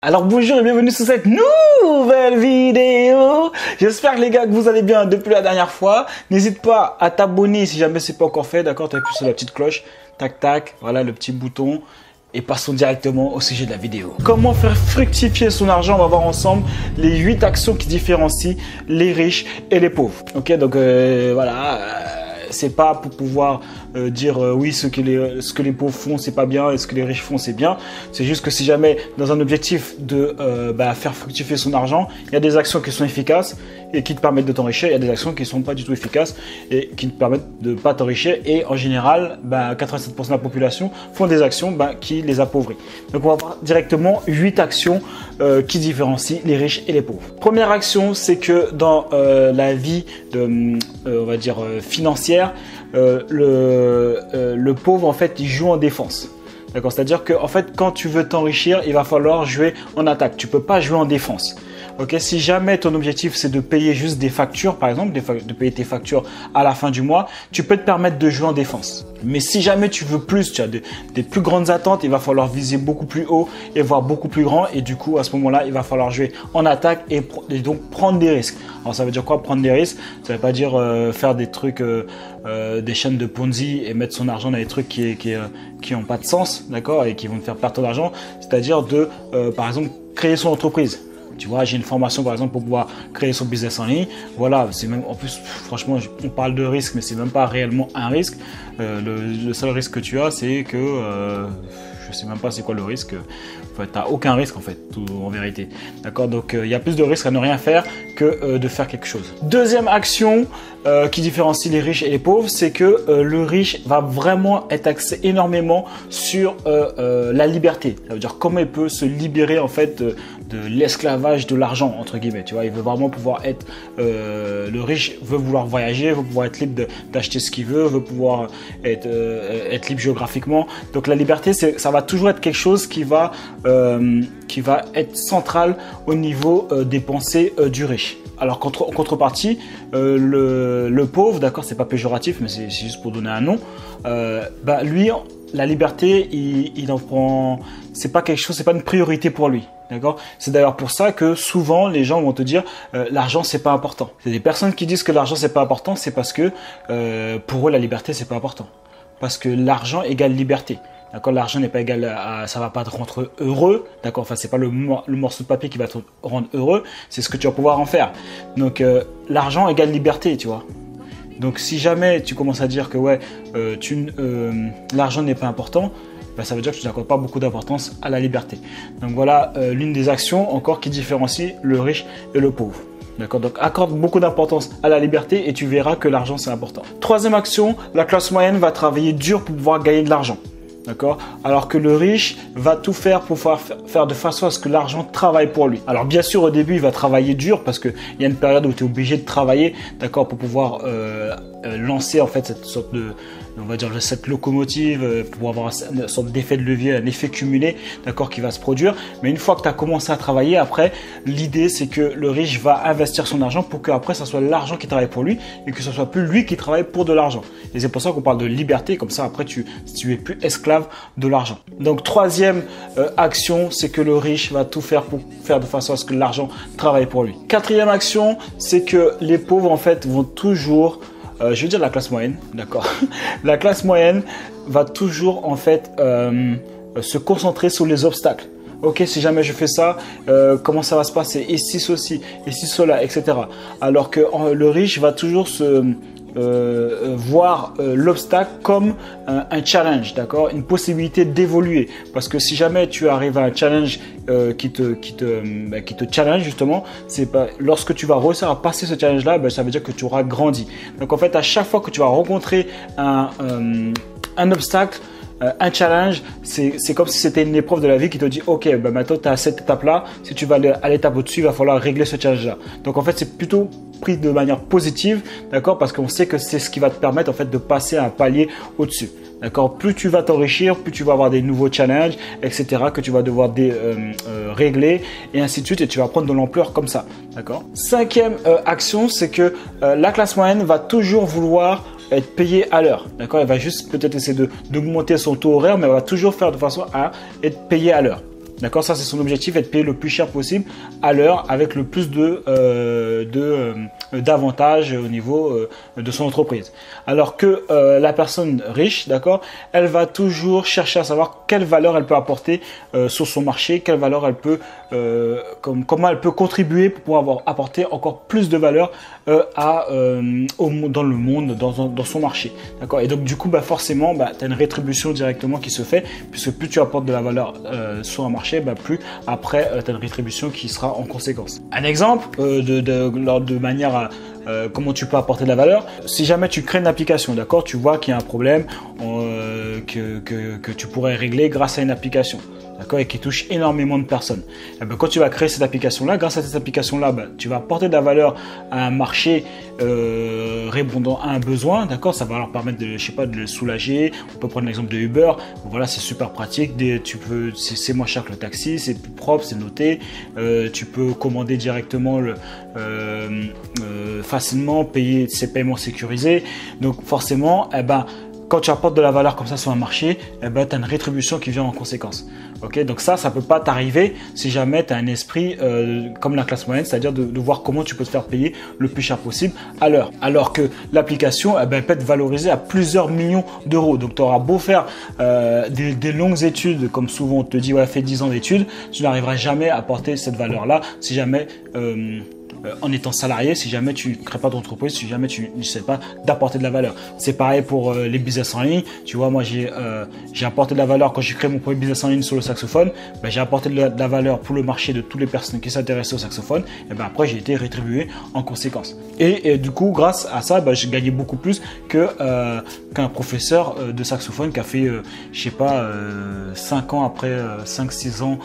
Alors bonjour et bienvenue sur cette nouvelle vidéo. J'espère les gars que vous allez bien depuis la dernière fois. N'hésite pas à t'abonner si jamais c'est pas encore fait, d'accord? Tu appuies sur la petite cloche, tac tac, voilà le petit bouton. Et passons directement au sujet de la vidéo. Comment faire fructifier son argent? On va voir ensemble les 8 actions qui différencient les riches et les pauvres. Ok, donc voilà. C'est pas pour pouvoir dire oui, ce que les pauvres font c'est pas bien et ce que les riches font c'est bien. C'est juste que si jamais dans un objectif de faire fructifier son argent, il y a des actions qui sont efficaces et qui te permettent de t'enrichir. Il y a des actions qui sont pas du tout efficaces et qui te permettent de pas t'enrichir. Et en général, 87% de la population font des actions qui les appauvrit. Donc on va voir directement 8 actions qui différencient les riches et les pauvres. Première action, c'est que dans la vie de, on va dire financière, le pauvre en fait il joue en défense. D'accord, c'est-à-dire que en fait quand tu veux t'enrichir, il va falloir jouer en attaque. Tu peux pas jouer en défense. Ok, si jamais ton objectif c'est de payer juste des factures, par exemple, de payer tes factures à la fin du mois, tu peux te permettre de jouer en défense. Mais si jamais tu veux plus, tu as des plus grandes attentes, il va falloir viser beaucoup plus haut et voir beaucoup plus grand. Et du coup, à ce moment-là, il va falloir jouer en attaque et donc prendre des risques. Alors ça veut dire quoi prendre des risques? Ça veut pas dire faire des trucs, des chaînes de Ponzi et mettre son argent dans des trucs qui ont pas de sens, d'accord, et qui vont te faire perdre ton argent. C'est-à-dire de, par exemple, créer son entreprise. Tu vois, j'ai une formation par exemple pour pouvoir créer son business en ligne. Voilà, c'est même en plus, franchement, on parle de risque, mais c'est même pas réellement un risque. Le seul risque que tu as, c'est que je sais même pas c'est quoi le risque. En fait, t'as aucun risque en fait, en vérité. D'accord, donc il y a plus de risques à ne rien faire que de faire quelque chose. Deuxième action qui différencie les riches et les pauvres, c'est que le riche va vraiment être axé énormément sur la liberté. Ça veut dire comment il peut se libérer en fait de l'esclavage de l'argent entre guillemets. Tu vois, il veut vraiment pouvoir être le riche veut vouloir voyager, veut pouvoir être libre d'acheter ce qu'il veut pouvoir être libre géographiquement. Donc la liberté, ça va toujours être quelque chose qui va être central au niveau des pensées du riche. Alors en contrepartie, le pauvre, d'accord, c'est pas péjoratif, mais c'est juste pour donner un nom. Lui, la liberté, il en prend. C'est pas quelque chose, c'est pas une priorité pour lui. D'accord. C'est d'ailleurs pour ça que souvent les gens vont te dire l'argent c'est pas important. C'est des personnes qui disent que l'argent c'est pas important, c'est parce que pour eux la liberté c'est pas important. Parce que l'argent égale liberté. D'accord, l'argent n'est pas égal à, ça va pas te rendre heureux, d'accord, enfin c'est pas le morceau de papier qui va te rendre heureux, c'est ce que tu vas pouvoir en faire. Donc l'argent égale liberté, tu vois. Donc si jamais tu commences à dire que ouais, l'argent n'est pas important, ça veut dire que tu n'accordes pas beaucoup d'importance à la liberté. Donc voilà l'une des actions encore qui différencie le riche et le pauvre. D'accord, donc accorde beaucoup d'importance à la liberté et tu verras que l'argent c'est important. Troisième action, la classe moyenne va travailler dur pour pouvoir gagner de l'argent. D'accord, alors que le riche va tout faire pour faire de façon à ce que l'argent travaille pour lui. Alors bien sûr au début il va travailler dur parce qu'il y a une période où tu es obligé de travailler, d'accord, pour pouvoir lancer en fait cette sorte de, on va dire cette locomotive, pour avoir une sorte d'effet de levier, un effet cumulé, d'accord, qui va se produire. Mais une fois que tu as commencé à travailler, après l'idée c'est que le riche va investir son argent pour qu'après ça soit l'argent qui travaille pour lui et que ce soit plus lui qui travaille pour de l'argent. Et c'est pour ça qu'on parle de liberté, comme ça après tu es plus esclave de l'argent. Donc troisième action, c'est que le riche va tout faire pour faire de façon à ce que l'argent travaille pour lui. Quatrième action, c'est que les pauvres en fait vont toujours je veux dire la classe moyenne, d'accord. La classe moyenne va toujours en fait se concentrer sur les obstacles. Ok, si jamais je fais ça, comment ça va se passer? Et si ceci, et si cela, etc. Alors que le riche va toujours voir l'obstacle comme un challenge, d'accord, une possibilité d'évoluer. Parce que si jamais tu arrives à un challenge qui te challenge justement, c'est pas lorsque tu vas réussir à passer ce challenge-là, ça veut dire que tu auras grandi. Donc en fait, à chaque fois que tu vas rencontrer un obstacle, un challenge, c'est comme si c'était une épreuve de la vie qui te dit ok, maintenant tu as cette étape là, si tu vas aller à l'étape au-dessus, il va falloir régler ce challenge là. Donc en fait c'est plutôt pris de manière positive, d'accord, parce qu'on sait que c'est ce qui va te permettre en fait de passer un palier au-dessus. D'accord, plus tu vas t'enrichir, plus tu vas avoir des nouveaux challenges, etc. que tu vas devoir régler et ainsi de suite, et tu vas prendre de l'ampleur comme ça. D'accord. Cinquième action, c'est que la classe moyenne va toujours vouloir être payé à l'heure. D'accord, elle va juste peut-être essayer d'augmenter son taux horaire, mais elle va toujours faire de façon à être payé à l'heure. D'accord, ça c'est son objectif, être payé le plus cher possible à l'heure avec le plus d'avantages au niveau de son entreprise. Alors que la personne riche, d'accord, elle va toujours chercher à savoir quelle valeur elle peut apporter sur son marché, quelle valeur elle peut, comment elle peut contribuer pour pouvoir apporter encore plus de valeur dans le monde, dans son marché. D'accord. Et donc du coup, forcément, tu as une rétribution directement qui se fait, puisque plus tu apportes de la valeur sur un marché, plus après tu as une rétribution qui sera en conséquence. Un exemple de manière à comment tu peux apporter de la valeur. Si jamais tu crées une application, d'accord, tu vois qu'il y a un problème que tu pourrais régler grâce à une application, d'accord, et qui touche énormément de personnes. Et quand tu vas créer cette application-là, grâce à cette application-là, tu vas apporter de la valeur à un marché répondant à un besoin, d'accord. Ça va leur permettre de, je sais pas, de le soulager. On peut prendre l'exemple de Uber. Voilà, c'est super pratique. C'est moins cher que le taxi, c'est plus propre, c'est noté. Tu peux commander directement facilement, payer ses paiements sécurisés. Donc forcément, quand tu apportes de la valeur comme ça sur un marché, tu as une rétribution qui vient en conséquence. Okay, donc ça peut pas t'arriver si jamais tu as un esprit comme la classe moyenne, c'est-à-dire de voir comment tu peux te faire payer le plus cher possible à l'heure. Alors que l'application, elle peut être valorisée à plusieurs millions d'euros. Donc tu auras beau faire des longues études, comme souvent on te dit, ouais, fais 10 ans d'études, tu n'arriveras jamais à apporter cette valeur-là si jamais en étant salarié, si jamais tu ne crées pas d'entreprise, si jamais tu ne sais pas d'apporter de la valeur. C'est pareil pour les business en ligne. Tu vois, moi j'ai apporté de la valeur quand j'ai créé mon premier business en ligne sur le saxophone. J'ai apporté de la valeur pour le marché de toutes les personnes qui s'intéressaient au saxophone. Et après j'ai été rétribué en conséquence. Et du coup, grâce à ça, j'ai gagné beaucoup plus qu'un professeur de saxophone qui a fait, je sais pas, 5 ans après 5-6 ans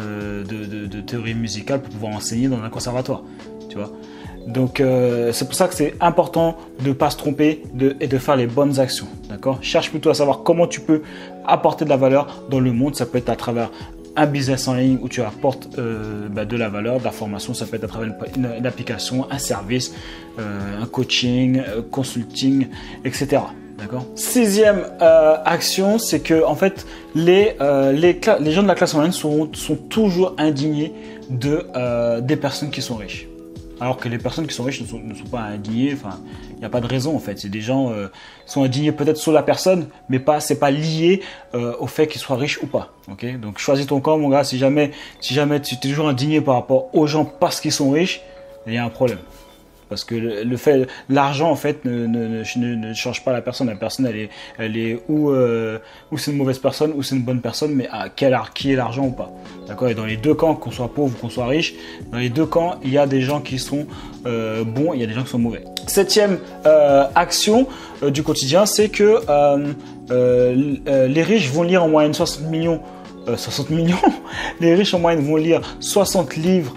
de théorie musicale pour pouvoir enseigner dans un conservatoire. Tu vois, donc c'est pour ça que c'est important de ne pas se tromper et de faire les bonnes actions. D'accord, cherche plutôt à savoir comment tu peux apporter de la valeur dans le monde. Ça peut être à travers un business en ligne où tu apportes de la valeur, de la formation. Ça peut être à travers une application, un service, un coaching, consulting, etc. D'accord. Sixième action, c'est que en fait les gens de la classe moyenne sont toujours indignés des personnes qui sont riches. Alors que les personnes qui sont riches ne sont pas indignées, enfin, il n'y a pas de raison en fait. C'est des gens qui sont indignés peut-être sur la personne, mais c'est pas lié au fait qu'ils soient riches ou pas. Okay, donc choisis ton camp, mon gars. Si jamais tu es toujours indigné par rapport aux gens parce qu'ils sont riches, il y a un problème. Parce que l'argent en fait ne change pas la personne. La personne elle est ou c'est une mauvaise personne ou c'est une bonne personne, mais qui est l'argent ou pas. D'accord. Et dans les deux camps, qu'on soit pauvre ou qu'on soit riche, dans les deux camps, il y a des gens qui sont bons, il y a des gens qui sont mauvais. Septième action du quotidien, c'est que les riches vont lire en moyenne 60 millions. Les riches en moyenne vont lire 60 livres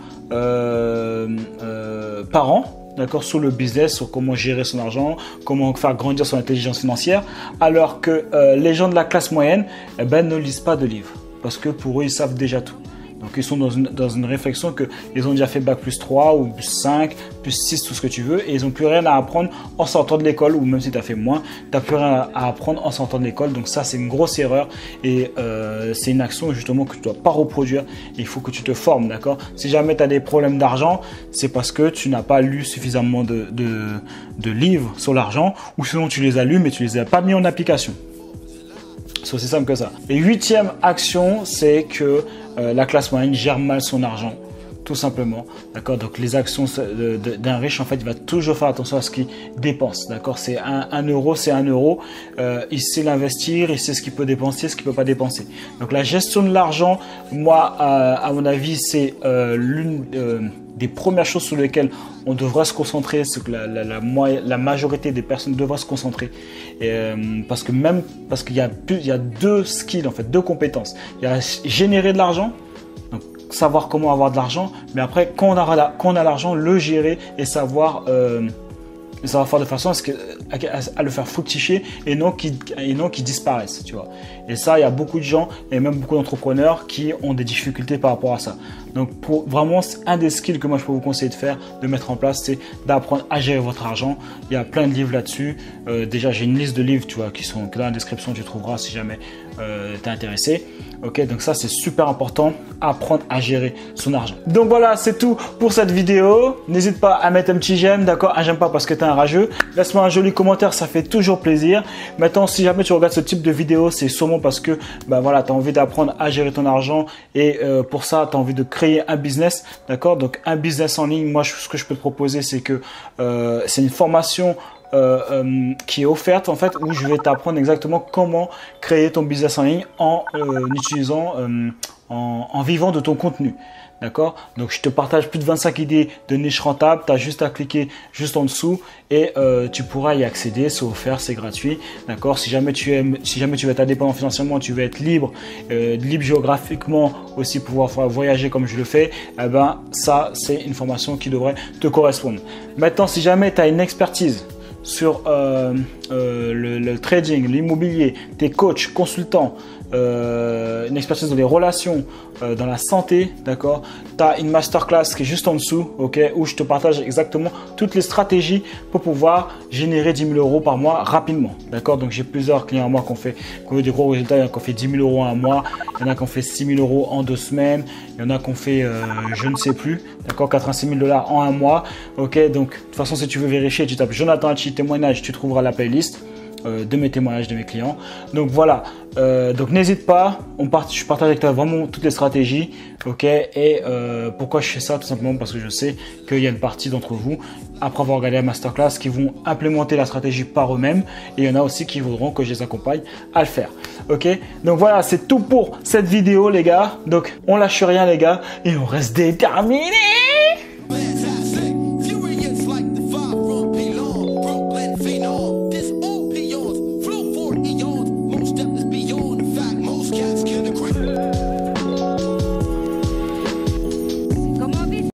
par an. D'accord, sur le business, sur comment gérer son argent, comment faire grandir son intelligence financière, alors que les gens de la classe moyenne ne lisent pas de livres, parce que pour eux, ils savent déjà tout. Donc, ils sont dans une réflexion qu'ils ont déjà fait bac plus 3 ou plus 5, plus 6, tout ce que tu veux, et ils n'ont plus rien à apprendre en sortant de l'école, ou même si tu as fait moins, tu n'as plus rien à apprendre en sortant de l'école. Donc ça, c'est une grosse erreur, et c'est une action justement que tu ne dois pas reproduire. Il faut que tu te formes, d'accord. Si jamais tu as des problèmes d'argent, c'est parce que tu n'as pas lu suffisamment de livres sur l'argent, ou sinon tu les as lus, mais tu les as pas mis en application. C'est aussi simple que ça. Et huitième action, c'est que la classe moyenne gère mal son argent, tout simplement. D'accord. Donc les actions d'un riche, en fait, il va toujours faire attention à ce qu'il dépense. D'accord. C'est un euro, c'est un euro. Il sait l'investir, il sait ce qu'il peut dépenser, ce qu'il peut pas dépenser. Donc la gestion de l'argent, moi, à mon avis, c'est l'une des premières choses sur lesquelles on devrait se concentrer, c'est que la majorité des personnes devraient se concentrer, parce qu'il y a deux skills, en fait, deux compétences. Il y a générer de l'argent, donc savoir comment avoir de l'argent, mais après quand on a l'argent, le gérer et savoir faire de façon à le faire fructifier et non qu'il disparaisse, tu vois. Et ça, il y a beaucoup de gens et même beaucoup d'entrepreneurs qui ont des difficultés par rapport à ça. Donc vraiment, un des skills que moi je peux vous conseiller de faire, de mettre en place, c'est d'apprendre à gérer votre argent. Il y a plein de livres là-dessus. Déjà, j'ai une liste de livres, tu vois, qui sont dans la description, tu trouveras si jamais t'es intéressé. Ok, donc ça c'est super important, apprendre à gérer son argent. Donc voilà, c'est tout pour cette vidéo. N'hésite pas à mettre un petit j'aime, d'accord? Un j'aime pas parce que tu es un rageux. Laisse-moi un joli commentaire, ça fait toujours plaisir. Maintenant, si jamais tu regardes ce type de vidéo, c'est sûrement parce que voilà, tu as envie d'apprendre à gérer ton argent et pour ça, tu as envie de créer un business, d'accord? Donc un business en ligne, moi ce que je peux te proposer, c'est que c'est une formation qui est offerte en fait, où je vais t'apprendre exactement comment créer ton business en ligne en utilisant, en vivant de ton contenu. D'accord? Donc, je te partage plus de 25 idées de niche rentable. Tu as juste à cliquer juste en dessous et tu pourras y accéder. C'est offert, c'est gratuit. D'accord? Si jamais tu veux être indépendant financièrement, tu veux être libre, libre géographiquement, aussi pouvoir voyager comme je le fais, eh ben, ça, c'est une formation qui devrait te correspondre. Maintenant, si jamais tu as une expertise sur le trading, l'immobilier, tes coachs, consultants, une expertise dans les relations, dans la santé, d'accord? Tu as une masterclass qui est juste en dessous, ok, où je te partage exactement toutes les stratégies pour pouvoir générer 10 000 euros par mois rapidement, d'accord? Donc j'ai plusieurs clients à moi qui ont fait des gros résultats. Il y en a qui ont fait 10 000 euros en un mois, il y en a qui ont fait 6 000 euros en 2 semaines, il y en a qui ont fait je ne sais plus, d'accord, 86 000 $ en un mois, ok? Donc de toute façon, si tu veux vérifier, tu tapes Jonathan Hatchi témoignage, tu trouveras la playlist de mes témoignages de mes clients. Donc voilà, donc n'hésite pas, je partage avec toi vraiment toutes les stratégies, ok? Et pourquoi je fais ça? Tout simplement parce que je sais qu'il y a une partie d'entre vous, après avoir regardé la masterclass, qui vont implémenter la stratégie par eux-mêmes, et il y en a aussi qui voudront que je les accompagne à le faire, ok? Donc voilà, c'est tout pour cette vidéo les gars. Donc on lâche rien les gars et on reste déterminés.